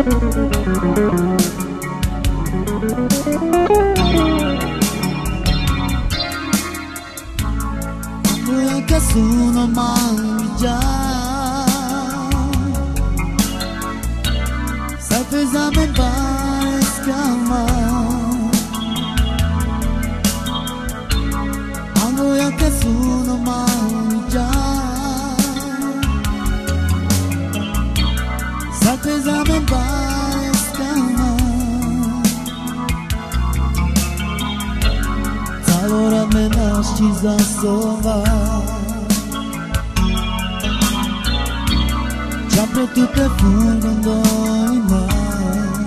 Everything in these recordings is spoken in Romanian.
Voy che sono mangia Sai pesame pare schiama Voy che sono mangia Sai pesame pare schiama Allora me lasci za sova Sempre tutte fungono in me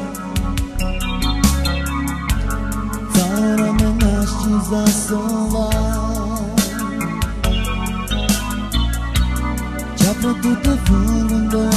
Allora me lasci za sova Sempre tutte fungono